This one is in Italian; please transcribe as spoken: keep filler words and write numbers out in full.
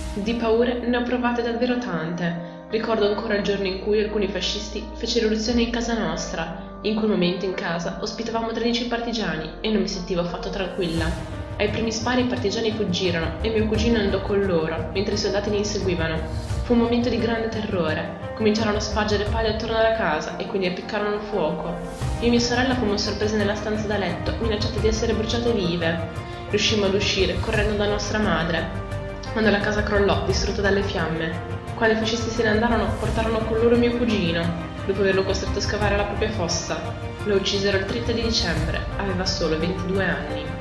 Di paure ne ho provate davvero tante. Ricordo ancora il giorno in cui alcuni fascisti fecero irruzione in casa nostra. In quel momento in casa ospitavamo tredici partigiani e non mi sentivo affatto tranquilla. Ai primi spari i partigiani fuggirono e mio cugino andò con loro, mentre i soldati li inseguivano. Fu un momento di grande terrore. Cominciarono a spargere paglia attorno alla casa e quindi appiccarono il fuoco. Io e mia sorella fummo sorprese nella stanza da letto, minacciate di essere bruciate vive. Riuscimmo ad uscire, correndo da nostra madre, quando la casa crollò, distrutta dalle fiamme. Quando i fascisti se ne andarono, portarono con loro mio cugino, dopo averlo costretto a scavare la propria fossa. Lo uccisero il trenta di dicembre, aveva solo ventidue anni.